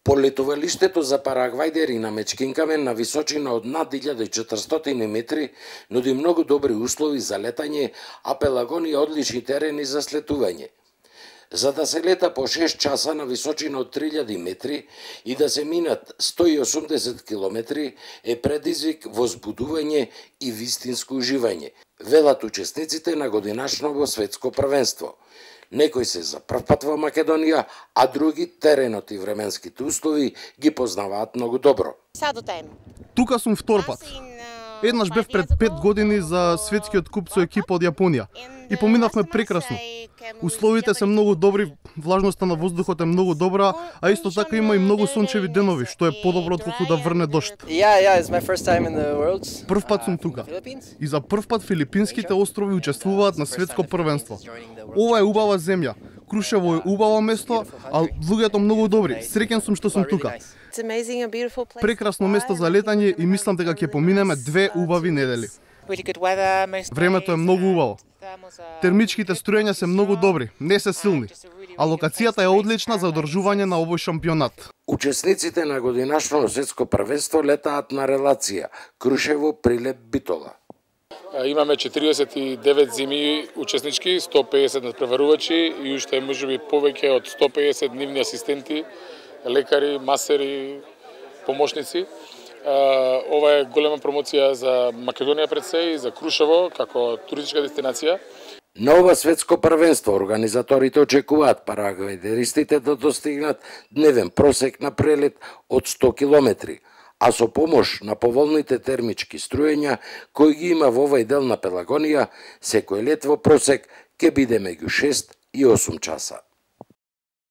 Полетувалиштето за параглајдери на Мечкинкамен на височина од над 1400 метри нуди многу добри услови за летање, а Пелагонија одлични терени за слетување. За да се лета по 6 часа на височина од 3000 метри и да се минат 180 километри е предизвик, возбудување и вистинско уживање, велат учесниците на годинашното светско првенство. Некои се за прв пат во Македонија, а други теренот и временските услови ги познаваат многу добро. Тука сум втор пат. Еднаш бев пред 5 години за светскиот куп со екипа од Јапонија и поминавме прекрасно. Условите се многу добри, влажноста на воздухот е многу добра, а исто така има и многу сончеви денови, што е подобро отколку да врне дожд. Прв пат сум тука. И за прв пат филипинските острови учествуваат на светско првенство. Ова е убава земја. Крушево е убаво место, а луѓето многу добри. Среќен сум што сум тука. Прекрасно место за летање и мислам дека ќе поминеме 2 убави недели. Времето е многу убаво. Термичките струјања се многу добри, не се силни, а локацијата е одлична за одржување на овој шампионат. Учесниците на годинашното светско првенство летаат на релација Крушево-Прилеп-Битола. Имаме 49 зими учеснички, 150 надпреварувачи и уште можеби повеќе од 150 нивни асистенти, лекари, масери, помошници. Ова е голема промоција за Македонија пред се и за Крушево како туристичка дестинација. На ова светско првенство организаторите очекуваат параглајдеристите да достигнат дневен просек на прелет од 100 километри, а со помош на поволните термички струјања кои ги има во овој дел на Пелагонија, секој лет во просек ќе биде меѓу 6 и 8 часа.